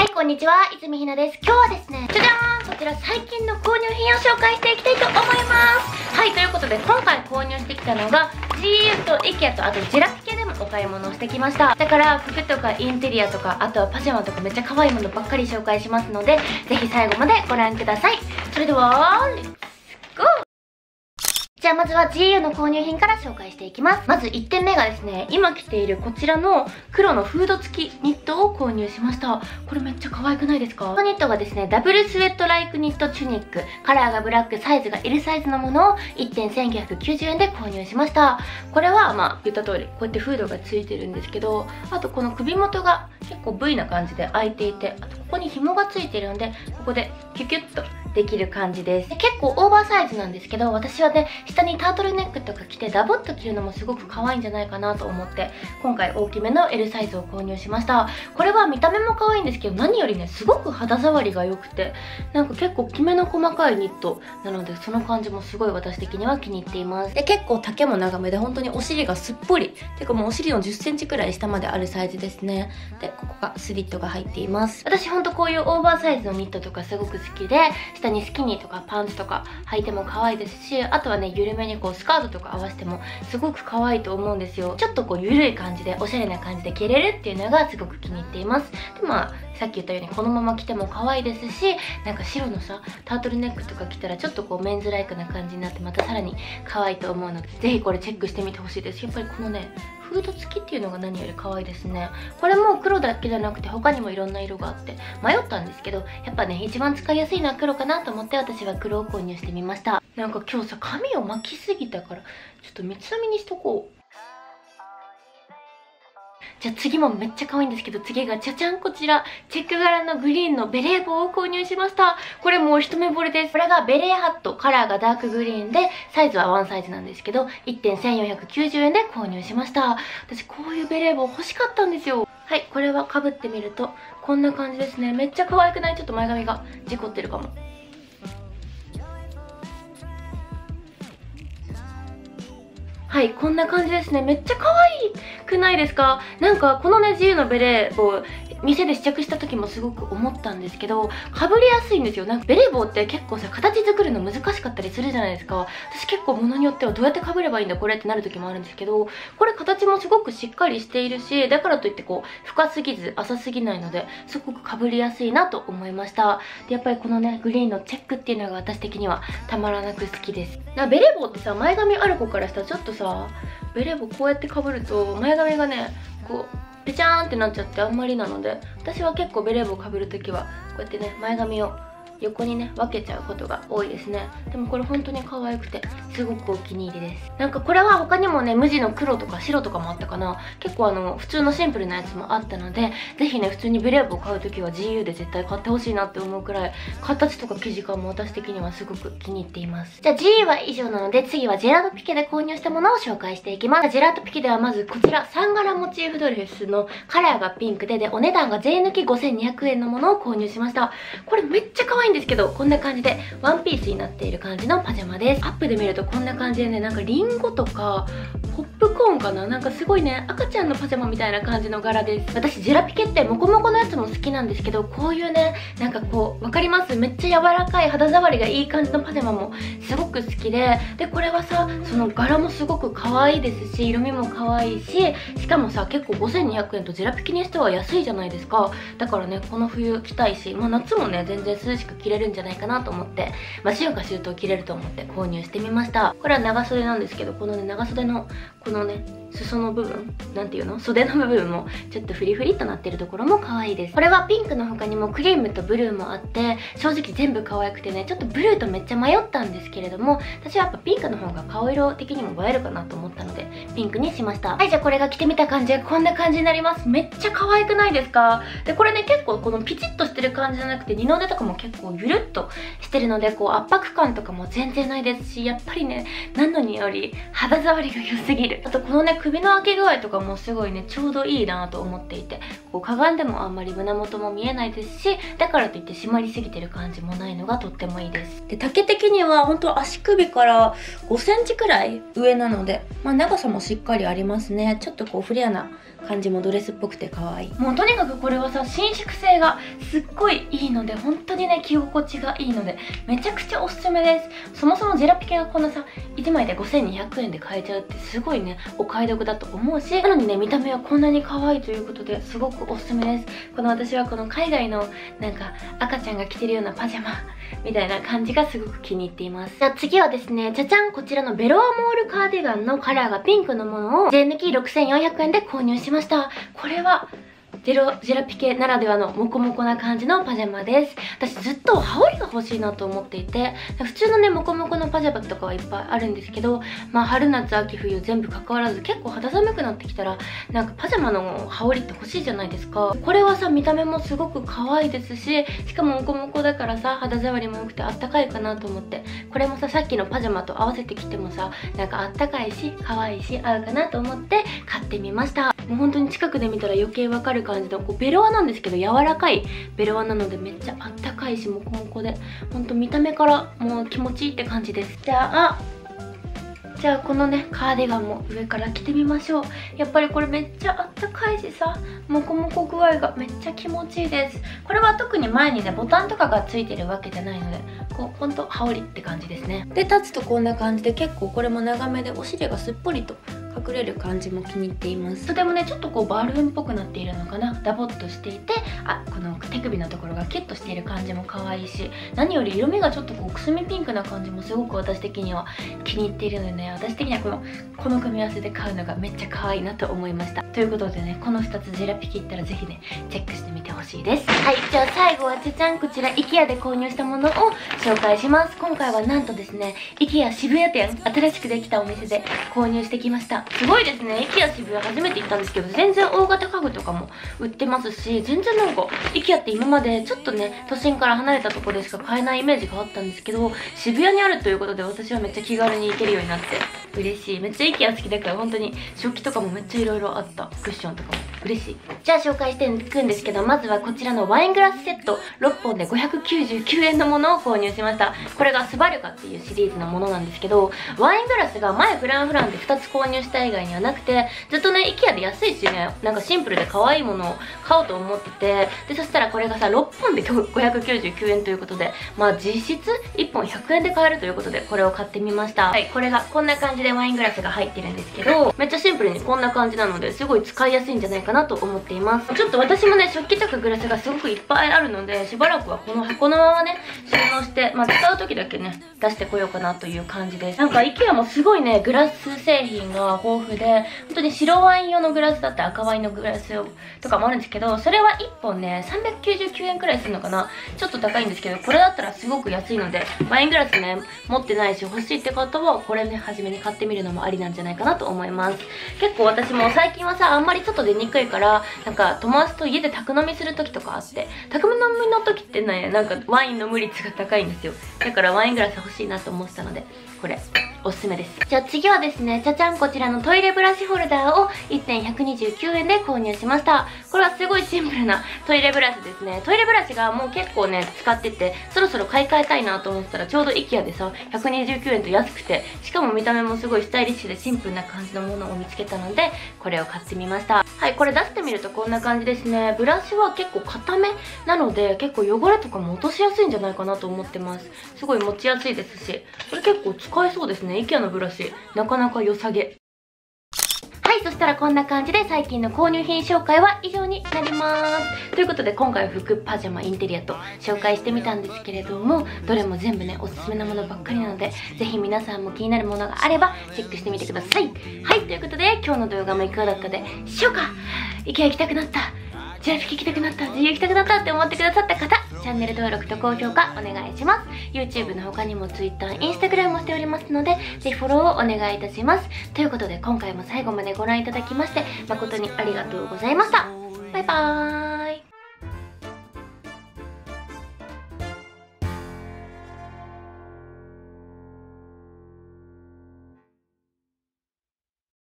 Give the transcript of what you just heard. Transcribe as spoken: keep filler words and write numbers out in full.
い、こんにちは。泉ひなです。今日はですね、じゃじゃーんこちら最近の購入品を紹介していきたいと思います。はい、ということで今回購入してきたのが ジーユー と IKEA とあとジェラピケでもお買い物をしてきました。だから服とかインテリアとか、あとはパジャマとかめっちゃ可愛いものばっかり紹介しますので、ぜひ最後までご覧ください。それでは、レッツゴー。じゃあまずは ジーユー の購入品から紹介していきます。まずいってんめがですね、今着ているこちらの黒のフード付きニットを購入しました。これめっちゃ可愛くないですか？このニットがですね、ダブルスウェットライクニットチュニック、カラーがブラック、サイズが エル サイズのものをいってんせんきゅうひゃくきゅうじゅうえんで購入しました。これはまあ言った通りこうやってフードが付いてるんですけど、あとこの首元が結構 V な感じで開いていて、あとここに紐が付いてるので、ここでキュキュッとできる感じです。で結構オーバーサイズなんですけど、私はね、下にタートルネックとか着てダボっと着るのもすごく可愛いんじゃないかなと思って、今回大きめの エル サイズを購入しました。これは見た目も可愛いんですけど、何よりね、すごく肌触りが良くて、なんか結構きめの細かいニットなので、その感じもすごい私的には気に入っています。で、結構丈も長めで、本当にお尻がすっぽり、てかもうお尻のじゅっセンチくらい下まであるサイズですね。で、ここがスリットが入っています。私ほんとこういうオーバーサイズのニットとかすごく好きで、下にスキニーとかパンツとか履いても可愛いですし、あとはね、緩めにこうスカートとか合わせてもすごく可愛いと思うんですよ。ちょっとこう緩い感じでおしゃれな感じで着れるっていうのがすごく気に入っています。で、まあさっき言ったようにこのまま着ても可愛いですし、なんか白のさタートルネックとか着たらちょっとこうメンズライクな感じになってまたさらに可愛いと思うので、ぜひこれチェックしてみてほしいです。やっぱりこのね、フード付きっていうのが何より可愛いですね。これも黒だけじゃなくて他にもいろんな色があって迷ったんですけど、やっぱね、一番使いやすいのは黒かなと思って私は黒を購入してみました。なんか今日さ、髪を巻きすぎたからちょっと三つ編みにしとこう。じゃあ次もめっちゃ可愛いんですけど、次がじゃじゃん、こちらチェック柄のグリーンのベレー帽を購入しました。これもう一目惚れです。これがベレーハット、カラーがダークグリーンでサイズはワンサイズなんですけど、いってんせんよんひゃくきゅうじゅうえんで購入しました。私こういうベレー帽欲しかったんですよ。はい、これは被ってみるとこんな感じですね。めっちゃ可愛くない？ちょっと前髪が事故ってるかも。はい、こんな感じですね。めっちゃ可愛くないですか？なんかこのね、自由のベレー帽店で試着した時もすごく思ったんですけど、かぶりやすいんですよ。なんかベレー帽って結構さ、形作るの難しかったりするじゃないですか。私結構物によってはどうやってかぶればいいんだこれってなる時もあるんですけど、これ形もすごくしっかりしているし、だからといってこう深すぎず浅すぎないので、すごくかぶりやすいなと思いました。で、やっぱりこのね、グリーンのチェックっていうのが私的にはたまらなく好きです。なベレー帽ってさ、前髪ある子からしたらちょっとさ、ベレー帽こうやってかぶると前髪がね、こうペチャーンってなっちゃってあんまりなので、私は結構ベレー帽かぶるときはこうやってね、前髪を横にね分けちゃうことが多いですね。でもこれ本当に可愛くてすごくお気に入りです。なんかこれは他にもね、無地の黒とか白とかもあったかな。結構あの普通のシンプルなやつもあったので、ぜひね、普通にベレー帽を買うときは ジーユー で絶対買ってほしいなって思うくらい、形とか生地感も私的にはすごく気に入っています。じゃあ ジーユー は以上なので、次はジェラートピケで購入したものを紹介していきます。ジェラートピケではまずこちらサンガラモチーフドレスのカラーがピンクで、でお値段が税抜きごせんにひゃくえんのものを購入しました。これめっちゃ可愛いんですけど、こんな感じ感じでワンピースになっている感じのパジャマです。アップで見るとこんな感じでね、なんかリンゴとかポップコーンかな、なんかすごいね、赤ちゃんのパジャマみたいな感じの柄です。私ジェラピケってモコモコのやつも好きなんですけど、こういうね、なんかこうわかります？めっちゃ柔らかい肌触りがいい感じのパジャマもすごく好きで、でこれはさ、その柄もすごく可愛いですし、色味も可愛いし、しかもさ、結構ごせんにひゃくえんとジェラピケにしては安いじゃないですか。だからね、この冬着たいし、まあ夏もね、全然涼しく着れるんじゃないかなと思って、まあ春夏秋冬着れると思って購入してみました。これは長袖なんですけど、このね、長袖のこのね、裾の部分、なんていうの、袖の部分もちょっとフリフリっとなってるところも可愛いです。これはピンクの他にもクリームとブルーもあって、正直全部可愛くてね、ちょっとブルーとめっちゃ迷ったんですけれども、私はやっぱピンクの方が顔色的にも映えるかなと思ったのでピンクにしました。はい、じゃあこれが着てみた感じでこんな感じになります。めっちゃ可愛くないですか？でこれね、結構このピチッとしてる感じじゃなくて、二の腕とかも結構ゆるっとしてるので、こう圧迫感とかも全然ないですし、やっぱりね、何のにより肌触りが良すぎる。あとこのね、首の開け具合とかもすごいね、ちょうどいいなと思っていて、こうかがんでもあんまり胸元も見えないですし、だからといって締まりすぎてる感じもないのがとってもいいです。で丈的には本当足首からごセンチくらい上なので、まあ長さもしっかりありますね。ちょっとこうフレアな感じもドレスっぽくて可愛い。もうとにかくこれはさ、伸縮性がすっごいいいので、本当にね着心地がいいのでめちゃくちゃおすすめです。そもそもジェラピケがこんなさいちまいでごせんにひゃくえんで買えちゃうってすごいねお買い得だと思うし、なのにね見た目はこんなに可愛いということですごくおすすめです。この私はこの海外のなんか赤ちゃんが着てるようなパジャマみたいな感じがすごく気に入っています。じゃあ次はですね、じゃじゃん、こちらのベロアモールカーディガンのカラーがピンクのものを税抜きろくせんよんひゃくえんで購入しました。これはジェロジェラピケならではのモコモコな感じのパジャマです。私ずっと羽織が欲しいなと思っていて、普通のねモコモコのパジャマとかはいっぱいあるんですけど、まあ春夏秋冬全部関わらず結構肌寒くなってきたらなんかパジャマの羽織って欲しいじゃないですか。これはさ見た目もすごく可愛いですし、しかもモコモコだからさ肌触りも良くてあったかいかなと思って、これもささっきのパジャマと合わせてきてもさなんかあったかいし可愛いし合うかなと思って買ってみました。もう本当に近くで見たら余計わかる感じのこうベロアなんですけど、柔らかいベロアなのでめっちゃあったかいしモコモコで、ほんと見た目からもう気持ちいいって感じです。じゃあじゃあこのねカーディガンも上から着てみましょう。やっぱりこれめっちゃあったかいしさモコモコ具合がめっちゃ気持ちいいです。これは特に前にねボタンとかがついてるわけじゃないので、こうほんと羽織って感じですね。で立つとこんな感じで結構これも長めでお尻がすっぽりと隠れる感じも気に入っています。とてもねちょっとこうバルーンっぽくなっているのかな、ダボっとしていて、あこの手首のところがキュッとしている感じも可愛いし、何より色味がちょっとこうくすみピンクな感じもすごく私的には気に入っているのでね、私的にはこのこの組み合わせで買うのがめっちゃ可愛いなと思いました。ということでね、このふたつジェラピケいったらぜひねチェックしてみてほしいです。はい、じゃあ最後はじゃじゃん、こちら IKEA で購入したものを紹介します。今回はなんとですね IKEA 渋谷店、新しくできたお店で購入してきました。すごいですね、 IKEA 渋谷初めて行ったんですけど、全然大型家具とかも売ってますし、全然なんか IKEA って今までちょっとね都心から離れたところでしか買えないイメージがあったんですけど、渋谷にあるということで私はめっちゃ気軽に行けるようになって嬉しい。めっちゃ IKEA 好きだから本当に食器とかもめっちゃいろいろあった。クッションとかも嬉しい。じゃあ紹介していくんですけど、まずはこちらのワイングラスセットろっぽんでごひゃくきゅうじゅうきゅうえんのものを購入しました。これがスバルカっていうシリーズのものなんですけど、ワイングラスが前フランフランでふたつ購入した以外にはなくて、ずっとね IKEA で安いしねなんかシンプルで可愛いものを買おうと思ってて、でそしたらこれがさろっぽんでごひゃくきゅうじゅうきゅうえんということで、まあ実質いっぽんひゃくえんで買えるということでこれを買ってみました。はい、これがこんな感じでワイングラスが入ってるんですけど、めっちゃシンプルにこんな感じなのですごい使いやすいんじゃないかなと思っています。ちょっと私もね食器とかグラスがすごくいっぱいあるので、しばらくはこの箱のままね収納して、まあ使う時だけね出してこようかなという感じです。なんか IKEA もすごいねグラス製品が豊富で、本当に白ワイン用のグラスだって赤ワインのグラスとかもあるんですけど、それはいっぽんねさんびゃくきゅうじゅうきゅうえんくらいするのかな、ちょっと高いんですけど、これだったらすごく安いので、ワイングラスね持ってないし欲しいって方はこれね初めに買ってみるのもありなんじゃないかなと思います。結構私も最近はさあんまり外出にくいから、なんか友達と家で宅飲みする時とかあって、宅飲みの時ってねなんかワイン飲む率が高いんですよ。だからワイングラス欲しいなと思ってたのでこれおすすめです。じゃあ次はですね、じゃじゃん、こちらのトイレブラシホルダーをいってんひゃくにじゅうきゅうえんで購入しました。これはすごいシンプルなトイレブラシですね。トイレブラシがもう結構ね使ってて、そろそろ買い替えたいなと思ってたらちょうど IKEA でさひゃくにじゅうきゅうえんと安くて、しかも見た目もすごいスタイリッシュでシンプルな感じのものを見つけたのでこれを買ってみました。はい、これ出してみるとこんな感じですね。ブラシは結構固めなので結構汚れとかも落としやすいんじゃないかなと思ってます。すごい持ちやすいですし、これ結構使えそうですね。 IKEA のブラシなかなか良さげ。はい、そしたらこんな感じで最近の購入品紹介は以上になります。ということで今回は服、パジャマ、インテリアと紹介してみたんですけれども、どれも全部ねおすすめなものばっかりなので、ぜひ皆さんも気になるものがあればチェックしてみてください。はい、ということで今日の動画もいかがだったでしょうか。IKEA行きたくなった、ジェラピケ行きたくなった、自由行きたくなったって思ってくださった方、チャンネル登録と高評価お願いします。 YouTube の他にも Twitter、Instagram もしておりますので、ぜひフォローをお願いいたします。ということで今回も最後までご覧いただきまして誠にありがとうございました。バイバーイ。